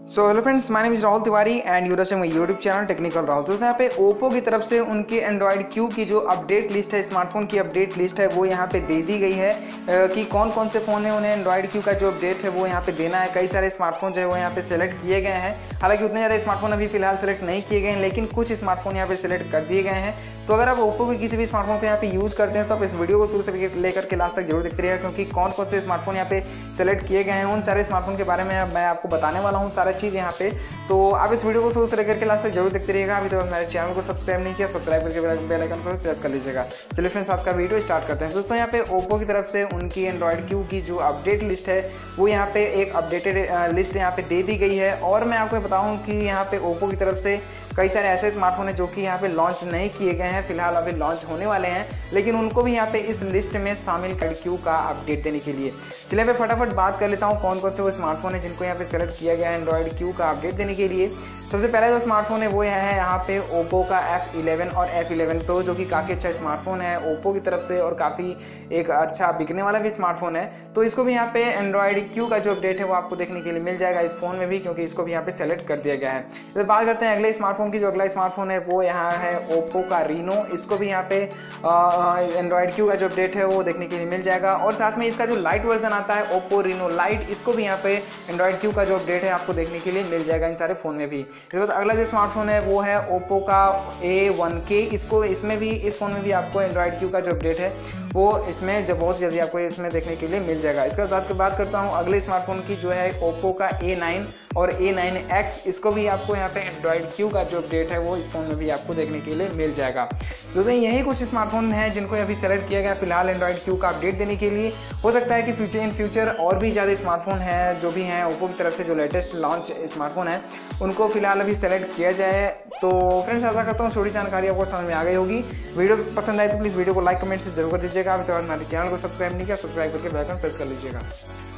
So hello friends, my name is Rahul Tiwari and you're watching my YouTube channel technical Rahul. दोस्तों यहाँ पे Oppo की तरफ से उनके एंड्रॉयड क्यू की जो अपडेट लिस्ट है, स्मार्टफोन की अपडेट लिस्ट है, वो यहाँ पे दे दी गई है कि कौन कौन से फ़ोन है उन्हें एंड्रॉयड क्यू का जो अपडेट है वो यहाँ पे देना है। कई सारे स्मार्टफोन जो है वो यहाँ पे सेलेक्ट किए गए हैं। हालांकि उतने ज़्यादा स्मार्टफोन अभी फिलहाल सेलेक्ट नहीं किए गए हैं, लेकिन कुछ स्मार्टफोन यहाँ पे सेलेक्ट कर दिए गए हैं। तो अगर आप ओप्पो के किसी भी स्मार्टफोन को यहाँ पे यूज़ करते हैं तो आप इस वीडियो को शुरू से लेकर के लास्ट तक जरूर देखते रहिएगा, क्योंकि कौन कौन से स्मार्टफोन यहाँ पे सेलेक्ट किए गए हैं उन सारे स्मार्टफोन के बारे में मैं आपको बताने वाला हूँ सारा चीज़ यहाँ पे। तो आप इस वीडियो को शुरू से लेकर के लास्ट तक जरूर देखते रहिएगा। अभी तो मेरे चैनल को सब्सक्राइब नहीं किया, सब्सक्राइब करके बेल आइकन पर प्रेस कर लीजिएगा। चलिए फ्रेंड्स, आज का वीडियो स्टार्ट करते हैं। दोस्तों यहाँ पे ओप्पो की तरफ से उनकी एंड्रॉयड क्यू की जो अपडेट लिस्ट है वो यहाँ पे एक अपडेटेड लिस्ट यहाँ पे दे दी गई है। और मैं आपको बताऊँ कि यहाँ पे ओप्पो की तरफ से कई सारे ऐसे स्मार्टफोन हैं जो कि यहाँ पे लॉन्च नहीं किए गए हैं, फिलहाल अभी लॉन्च होने वाले हैं, लेकिन उनको भी यहाँ पे इस लिस्ट में शामिल कर क्यू का अपडेट देने के लिए। चलिए मैं फटाफट बात कर लेता हूँ कौन कौन से वो स्मार्टफोन है जिनको यहाँ पे सेलेक्ट किया गया है एंड्रॉयड क्यू का अपडेट देने के लिए। सबसे पहला जो स्मार्टफोन है वो है यहाँ पे ओप्पो का F11 और F11 Pro, जो कि काफ़ी अच्छा स्मार्टफोन है ओप्पो की तरफ से और काफ़ी एक अच्छा बिकने वाला भी स्मार्टफोन है। तो इसको भी यहाँ पे एंड्रॉयड क्यू का जो अपडेट है वो आपको देखने के लिए मिल जाएगा इस फोन में भी, क्योंकि इसको भी यहाँ पे सेलेक्ट कर दिया गया है। तो बात करते हैं अगले स्मार्टफोन की। जो अगला स्मार्टफोन है वो यहाँ है ओप्पो का रीनो। इसको भी यहाँ पे एंड्रॉयड क्यू का जो अपडेट है वो देखने के लिए मिल जाएगा। और साथ में इसका जो लाइट वर्जन आता है ओप्पो रीनो लाइट, इसको भी यहाँ पे एंड्रॉयड क्यू का जो अपडेट है आपको देखने के लिए मिल जाएगा इन सारे फोन में भी। इसके बाद अगला जो स्मार्टफोन है वो है ओप्पो का A1K। इसमें भी इस फोन में भी आपको एंड्रॉयड क्यू का जो अपडेट है वो इसमें जब बहुत जल्दी आपको इसमें देखने के लिए मिल जाएगा। इसके बाद बात करता हूँ अगले स्मार्टफोन की, जो है ओप्पो का A9 और A9X। इसको भी आपको यहाँ पे एंड्रॉयड क्यू का जो अपडेट है वो इस फोन में भी आपको देखने के लिए मिल जाएगा। दोस्तों यही कुछ स्मार्टफोन हैं जिनको अभी सेलेक्ट किया गया फिलहाल एंड्रॉयड क्यू का अपडेट देने के लिए। हो सकता है कि इन फ्यूचर और भी ज़्यादा स्मार्टफोन हैं जो भी हैं ओप्पो की तरफ से, जो लेटेस्ट लॉन्च स्मार्टफोन है उनको फिलहाल अभी सेलेक्ट किया जाए। तो फ्रेंड्स, आशा करता हूँ थोड़ी जानकारी आपको समझ में आ गई होगी। वीडियो पसंद आए तो प्लीज़ वीडियो को लाइक कमेंट से जरूर कर दीजिएगा। अभी तो हमारे चैनल को सब्सक्राइब नहीं किया, सब्सक्राइब करके बेल आइकन प्रेस कर लीजिएगा।